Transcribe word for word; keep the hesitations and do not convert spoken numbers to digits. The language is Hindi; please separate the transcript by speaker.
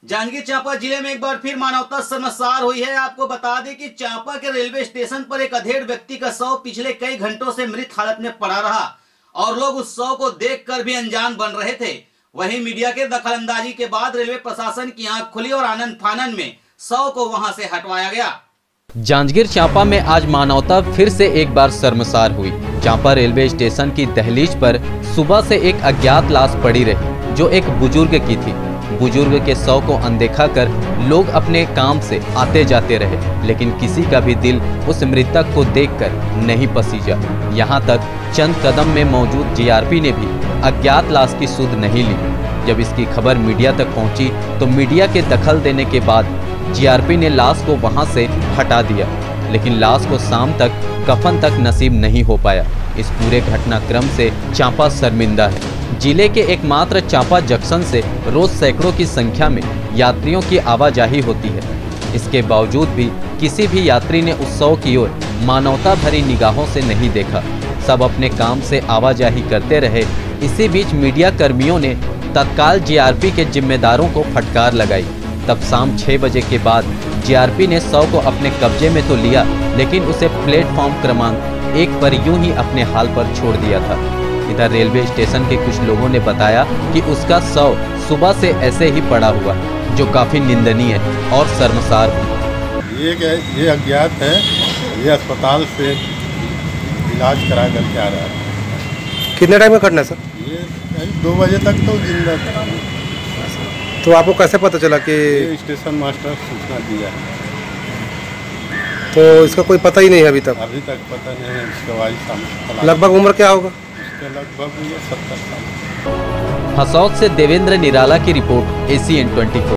Speaker 1: जांजगीर चांपा जिले में एक बार फिर मानवता शर्मसार हुई है। आपको बता दें कि चांपा के रेलवे स्टेशन पर एक अधेड़ व्यक्ति का शव पिछले कई घंटों से मृत हालत में पड़ा रहा और लोग उस शव को देखकर भी अनजान बन रहे थे। वहीं मीडिया के दखलंदाजी के बाद रेलवे प्रशासन की आंख खुली और आनन फानन में शव को वहां से हटवाया गया।
Speaker 2: जांजगीर चांपा में आज मानवता फिर से एक बार शर्मसार हुई। चांपा रेलवे स्टेशन की दहलीज पर सुबह से एक अज्ञात लाश पड़ी रही जो एक बुजुर्ग की थी। बुजुर्ग के शव को अनदेखा कर लोग अपने काम से आते जाते रहे, लेकिन किसी का भी दिल उस मृतक को देखकर नहीं पसीजा। यहाँ तक चंद कदम में मौजूद जीआरपी ने भी अज्ञात लाश की सुध नहीं ली। जब इसकी खबर मीडिया तक पहुंची तो मीडिया के दखल देने के बाद जीआरपी ने लाश को वहां से हटा दिया, लेकिन लाश को शाम तक कफन तक नसीब नहीं हो पाया। इस पूरे घटनाक्रम से चांपा शर्मिंदा है। जिले के एकमात्र चांपा जंक्शन से रोज सैकड़ों की संख्या में यात्रियों की आवाजाही होती है। इसके बावजूद भी किसी भी यात्री ने उस शव की ओर मानवता भरी निगाहों से नहीं देखा। सब अपने काम से आवाजाही करते रहे। इसी बीच मीडिया कर्मियों ने तत्काल जीआरपी के जिम्मेदारों को फटकार लगाई। तब शाम छह बजे के बाद जीआरपी ने शव को अपने कब्जे में तो लिया, लेकिन उसे प्लेटफॉर्म क्रमांक एक पर यूं ही अपने हाल पर छोड़ दिया था। इधर रेलवे स्टेशन के कुछ लोगों ने बताया कि उसका शव सुबह से ऐसे ही पड़ा हुआ, जो काफी निंदनीय और शर्मसार हुई।
Speaker 3: ये क्या ये अज्ञात है, ये अस्पताल से इलाज करा कर के आ रहा है।
Speaker 4: कितने टाइम का घटना सर?
Speaker 3: ये दो बजे तक तो जिंदा था।
Speaker 4: तो आपको कैसे पता चला कि
Speaker 3: स्टेशन मास्टर सूचना दिया है?
Speaker 4: तो इसका कोई पता ही नहीं है अभी तक?
Speaker 3: अभी तक पता नहीं है इसका वाइस।
Speaker 4: लगभग उम्र क्या होगा?
Speaker 3: इसका लगभग सत्तर साल।
Speaker 2: हसौद से देवेंद्र निराला की रिपोर्ट, एसीएन चौबीस।